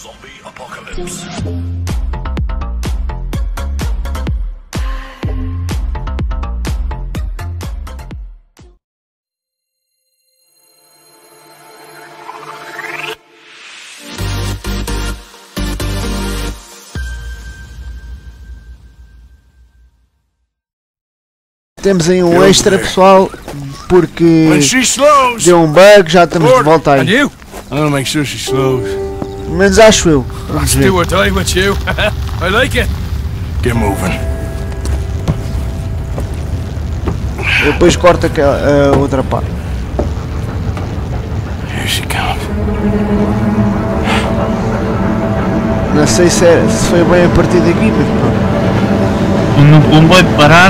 Zombie apocalypse. Temos aí um extra, pessoal, porque deu um bug, já estamos de volta aí. I'm gonna make sure she slows. Pelo menos acho eu. Vamos ver. Do or die with you. I like it. Get moving. Eu depois corto a outra parte. Here she comes. Não sei se foi bem a partir daqui, mas pronto. O comboio parar.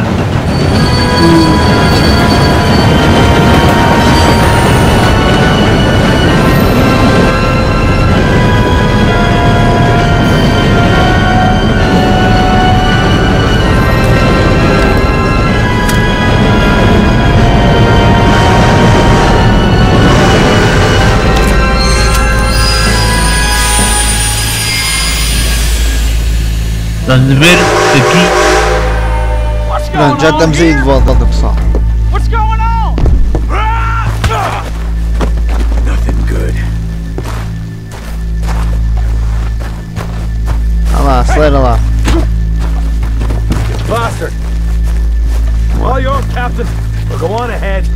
Estás a ver aqui? Pronto, já estamos aí de volta, pessoal. What's going on? Nothing good. Olha lá, acelera lá. Bastard. All yours, Captain. Well, go on ahead.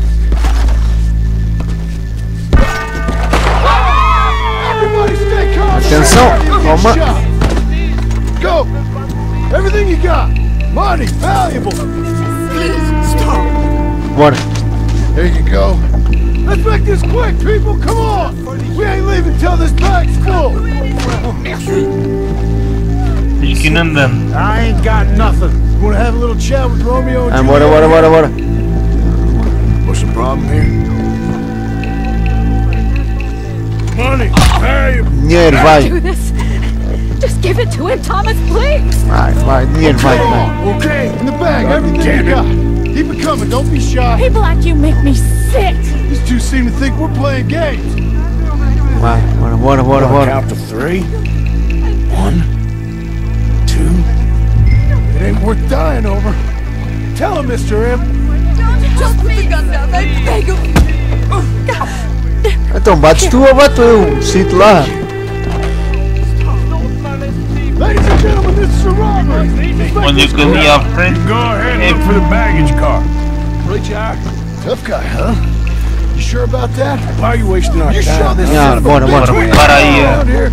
Everybody stay calm. Atenção, calma. Go. Everything you got. Money, valuable. Please stop. Bora. There you go. Let's make this quick, people. Come on. We ain't leaving till this bag's full. Diz que não andamos. I ain't got nothing. You wanna have a little chat with Romeo and Bora, Juliet? bora, bora, bora. What's the problem here? Money. Hey. Dinheiro, vai. Do this. Just give it to him, Thomas, please. Vai, dinheiro, vai. Okay, in the bag, everything you got. Keep it coming, don't be shy. People like you make me sick. These two seem to think we're playing games. Vai, bora, bora, bora. Count to 3. 1, 2. It ain't worth dying over. Tell him, Mr. M. Just put the gun down, I beg of you. Então bates tu ou bato eu? Sinto lá. Ladies and gentlemen, this is a robbery. Onde eu caminho à frente. Go ahead and look for the baggage car. Reach out. Tough guy, huh? You sure about that? Why are you wasting our You time? shot this Yeah, son of a bora, bitch. bora. We ain't Para aí, around here.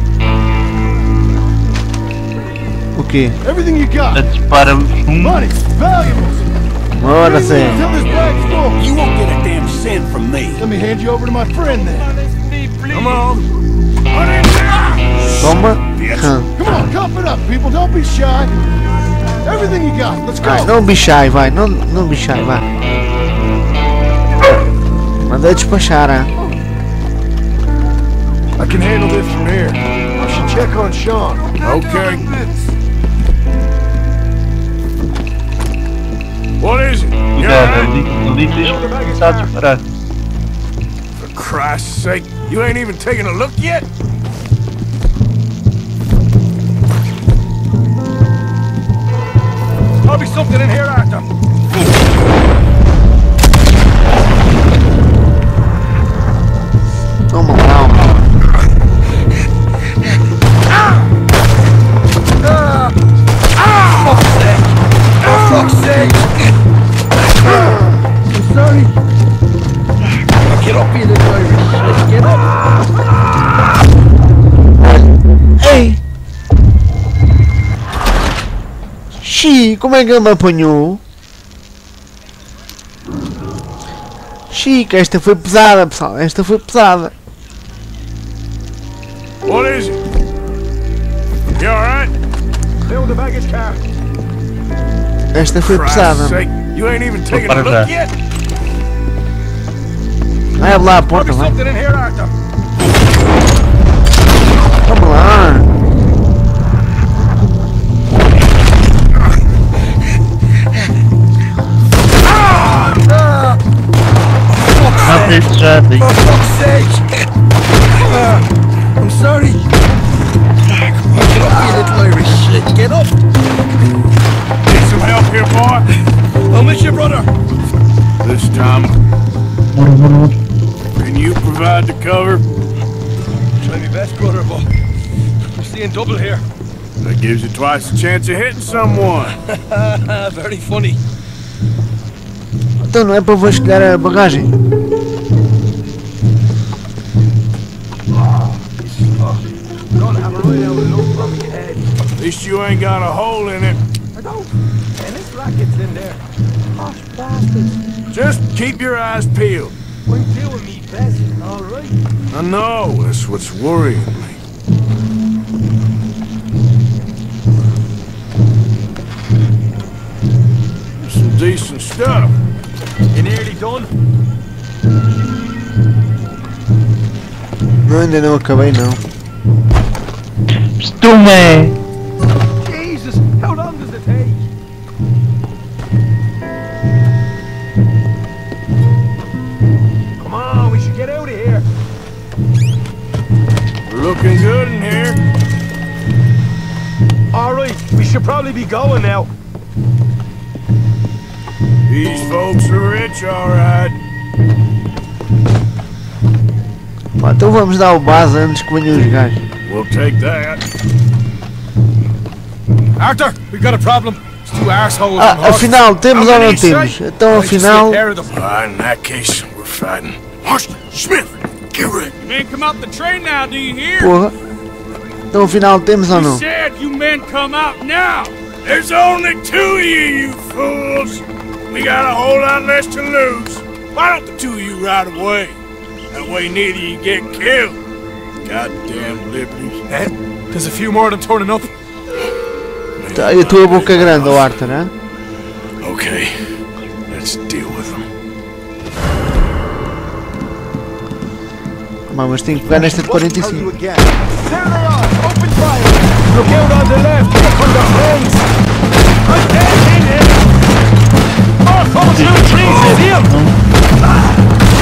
O quê? Everything you got. Dispara os fundos. Money, valuables. Bora, Until sim. this bag's full. You won't get a damn cent from me. Let me hand you over to my friend then. Come on. Run in there. Toma. Come on, cough it up, people. Don't be shy. Everything you got. Let's go. Vai, não bichai, vai. Não bichai, vai. Manda despachar, hein? I can handle this from here. I should check on Sean. Okay. What is it? You Cuidado, alright? ali tens que começar a disparar. For Christ's sake, you ain't even taking a look yet? There'll be something in here after. Toma lá. Fuck's sake! I'm sorry. Get up here, little Irish. Get up. Ei! Xi, como é que ele me apanhou? Chica, esta foi pesada, pessoal. Esta foi pesada. What is it? You alright? Fill the baggage car. Esta foi pesada. Christ's sake, you ain't even taking a para look já. yet? Vai, abre lá a There'll porta, be vai. something in here after. Vamos lá. Mata este jato aí. For fuck's sake! I'm sorry. this time. Bora, bora, bora. Can you provide the cover? Try my best, brother, but we're seeing double here. That gives you twice the chance of hitting someone. Very funny. Então não é para vasculhar a bagagem. Gonna have a right out of look from my head. At least you ain't got a hole in it. I don't. And this racket's in there. Gosh, bastards. Just keep your eyes peeled. I'm doing me best, alright? I know, that's what's worrying me. Some decent stuff. You nearly done? Não, ainda não acabei não. Stume! Jesus, how long does it take? Come on, we should get out of here. We're looking good in here. Alright, we should probably be going now. These folks are rich, alright. Pá, então vamos dar o base antes que venham os gajos. We'll take that. Arthur, we got a problem. It's two assholes. Afinal, temos ou não temos? Então afinal... In that case, we're fighting. Marston, Smith, get ready. You men come out the train now, do you hear? Porra. Então afinal temos ou You não? said you men come out now. There's only two of you, you fools. We got a whole lot less to lose. Why don't the two of you ride away? That way neither of you get killed. Goddamn liberties. Eh? There's a few more of them turning up. Tá, e a tua boca grande, o Arthur, hein? Okay, let's deal with them. Mas tenho que pegar nesta de 45. There they are! Open fire! Look out on the left. Here come the friends. I'm dead in here. Oh, coming through the trees. See him.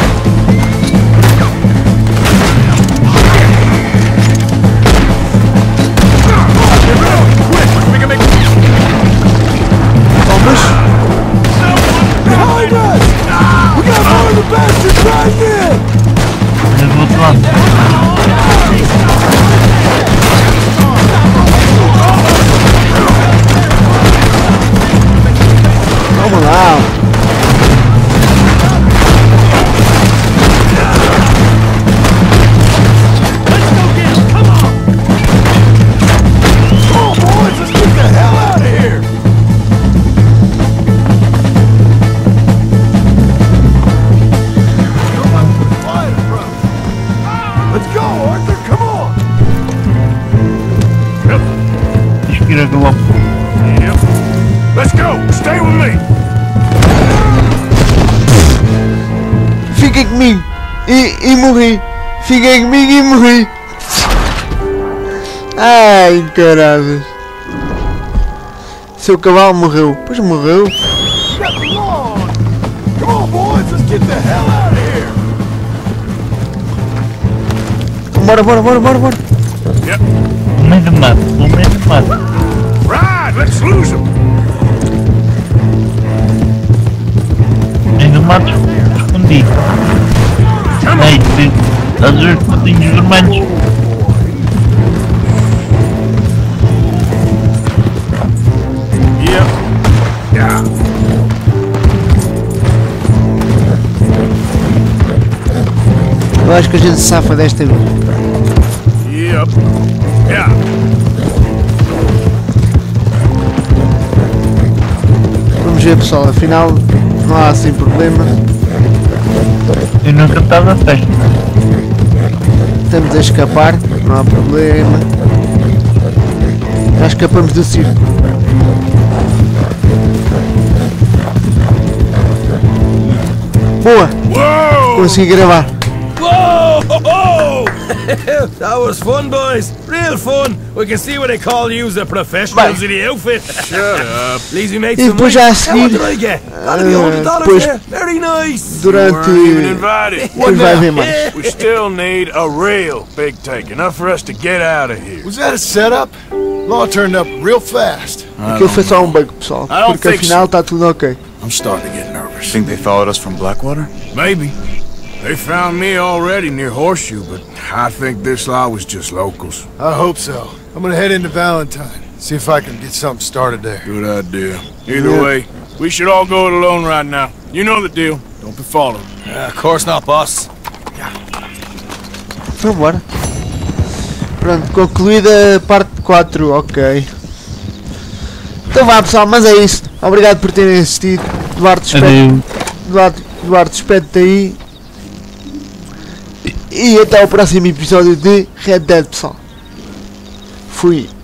Behind us! We got more of the bastards right here! Do outro lado. Vamos lá. Oh, boys, let's get the hell out of here! Let's go, Arthur, come on! Tens que ir a galope. Yep. Let's go. Stay with me. Fiquem comigo. E morri. Fiquem comigo e morri. Ai, caralho. Seu cavalo morreu. Pois morreu. You got the lawn! Come on, boys, let's get the hell out of here! Bora, bora, bora, bora, bora. Yep. No meio do mato, no meio do mato. Right. Let's lose them. No meio do mato, escondido. Ei, estás a ver os patinhos vermelhos? Yep. Yeah. Eu acho que a gente se safa desta vez. Yep. Yeah. Vamos ver, pessoal, afinal não há assim problema. Eu nunca estava a festa. Estamos a escapar, não há problema. Já escapamos do circo. Boa! Whoa! Consegui gravar. Whoa! Ho, ho! That was fun, boys. Real fun. We can see what they call you the professionals in the outfit. Shut up. Leaves me made E some depois money. já a Now, seguir, what did I get? That'll be $100 depois- there. Very nice. durante... Weren't even invited. Depois vai haver mais. We still need a real big take, enough for us to get out of here. Was that a setup? Law turned up real fast. Aquilo foi só um bug, pessoal. I don't Porque think afinal está tudo ok. I'm starting to get nervous. Think they followed us from Blackwater? Maybe. They found me already near Horseshoe, but I think this lot was just locals. I hope so. I'm gonna head into Valentine. See if I can get something started there. Good idea. Either way, we should all go it alone right now. You know the deal. Don't be followed. Of course not, boss. Vambora. Pronto, concluída a parte 4, ok. Então vá pessoal, mas é isso. Obrigado por terem assistido. Duarte, despede-te aí. E até o próximo episódio de Red Dead, pessoal. Fui.